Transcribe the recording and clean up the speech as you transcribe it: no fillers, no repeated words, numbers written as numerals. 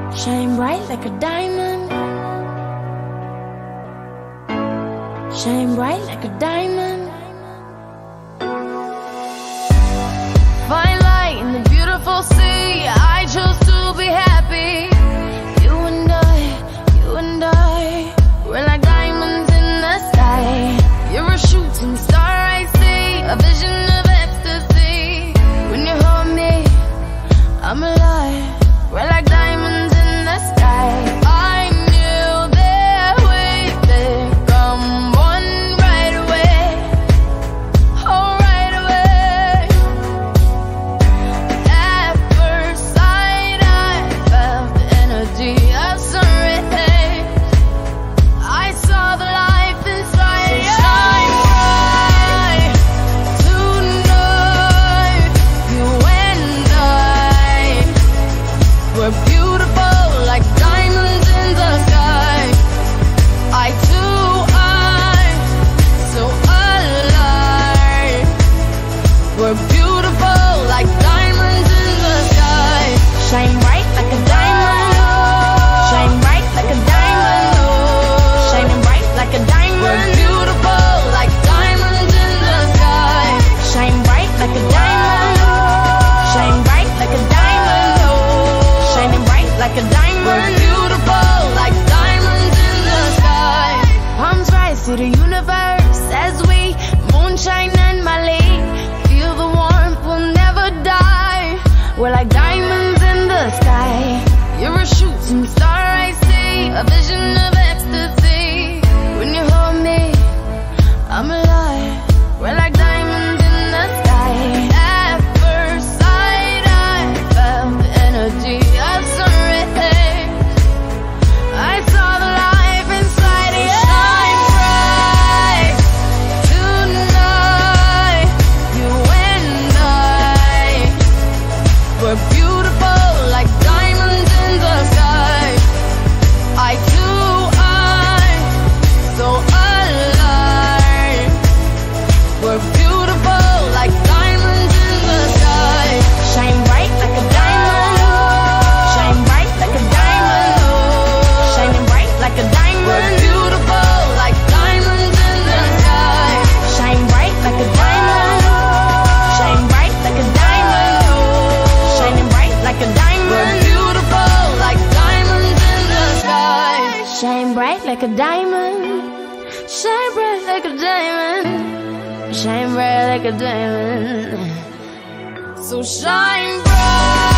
Shine bright like a diamond. Shine bright like a diamond. Fine light in the beautiful sea. I chose to be happy. You and I, we're like diamonds in the sky. You're a shooting star, I see, a vision of ecstasy. When you hold me, I'm alive. We're like diamonds in the sky. I knew that we'd come one right away. Oh, right away. At first sight, I felt the energy of sun rays. I saw the life inside you. Shine bright tonight. You and I, we're beautiful like diamonds in the sky. I too, I'm so alive. We're beautiful like diamonds in the sky. Shine bright like a diamond. Shine bright like a diamond. Shining bright like a diamond. We're beautiful like diamonds in the sky. Shine bright like a diamond. Shine bright like a diamond. Shining bright like a diamond. We're beautiful like diamonds in the sky. Palms rise to the universe as we moonshine and Mali. Feel the warmth, we'll never die. We're like diamonds in the sky. You're a shooting star, I see, a vision of ecstasy. When you hold me, I'm alive. We're like diamonds in the sky. At first sight, I felt the energy of sun rays. I saw the life inside of you. Shine bright tonight. You and I, we're beautiful like diamonds in the sky. I too, I'm so alive. We're beautiful like diamonds in the sky. Shine bright like a diamond. Shine bright like a diamond. Shining bright like a diamond. We're beautiful like diamonds in the sky. Shine bright like a diamond. Shine bright like a diamond. Shining bright like a diamond. We're beautiful like diamonds in the sky. Shine bright like a diamond. Shine bright like a diamond. Shine bright like a diamond. So shine bright.